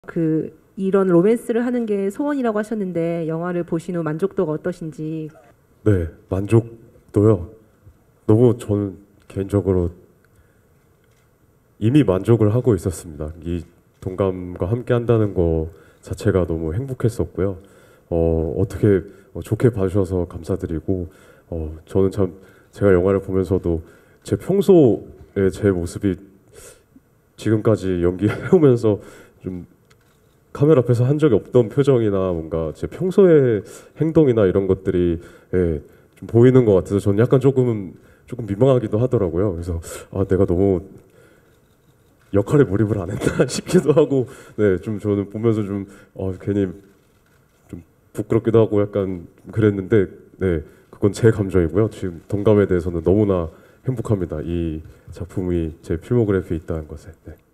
이런 로맨스를 하는 게 소원이라고 하셨는데 영화를 보신 후 만족도가 어떠신지. 네, 만족도요. 너무 저는 개인적으로 이미 만족을 하고 있었습니다. 이 동감과 함께 한다는 거 자체가 너무 행복했었고요. 어떻게 좋게 봐주셔서 감사드리고, 저는 참 제가 영화를 보면서도 제 평소에 제 모습이 지금까지 연기해오면서 좀 카메라 앞에서 한 적이 없던 표정이나 뭔가 제 평소의 행동이나 이런 것들이 좀 보이는 것 같아서 저는 약간 조금 민망하기도 하더라고요. 그래서 내가 너무 역할에 몰입을 안 했나 싶기도 하고, 네, 좀 저는 보면서 좀 괜히 좀 부끄럽기도 하고 약간 그랬는데, 네, 그건 제 감정이고요. 지금 동감에 대해서는 너무나 행복합니다. 이 작품이 제 필모그래피에 있다는 것에. 네.